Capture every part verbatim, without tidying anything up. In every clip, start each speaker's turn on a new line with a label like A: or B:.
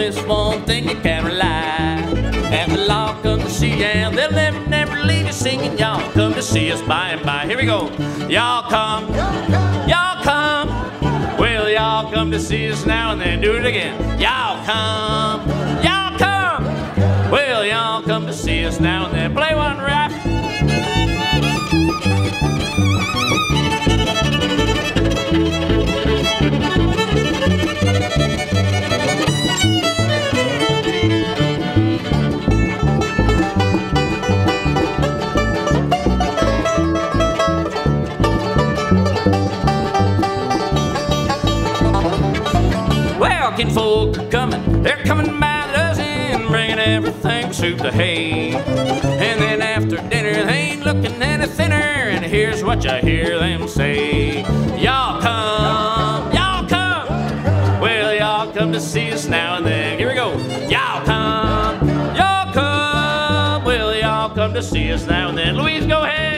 A: this one thing you can rely. And they'll all come to see you, and they'll never, never leave you singing. Y'all come to see us by and by. Here we go. Y'all come, y'all come. Well, y'all come to see us now and then. Do it again. Y'all come, y'all come. Well, y'all come to see us now and then. Play one rap. Well, folk are coming, they're coming by the dozen, bringing everything soup to hay. And then after dinner, they ain't looking any thinner, and here's what you hear them say. Y'all come, y'all come. Well, y'all come to see us now and then. Here we go. Y'all come, y'all come. Well, y'all come to see us now and then. Louise, go ahead.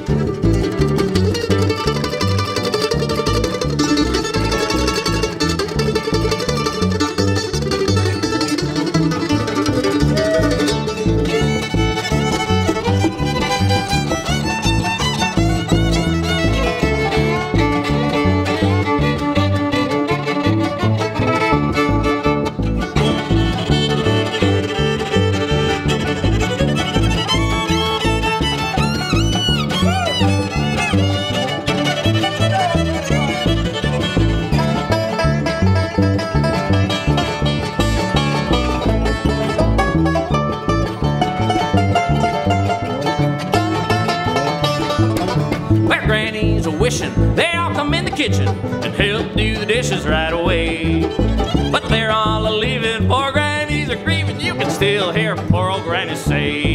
A: Grannies are wishing they all come in the kitchen and help do the dishes right away. But they're all a leaving, poor grannies are grieving. You can still hear poor old granny say,